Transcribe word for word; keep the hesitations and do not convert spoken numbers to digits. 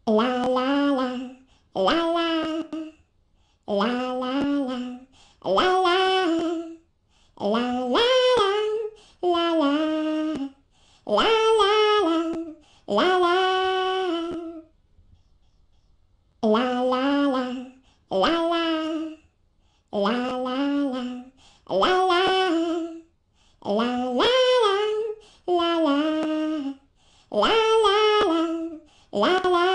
La la la, la la, la la la, la la, la la la, la la, la la la, la la. La la la, la la, la la la, la la, la la la, la la, la la la, la la.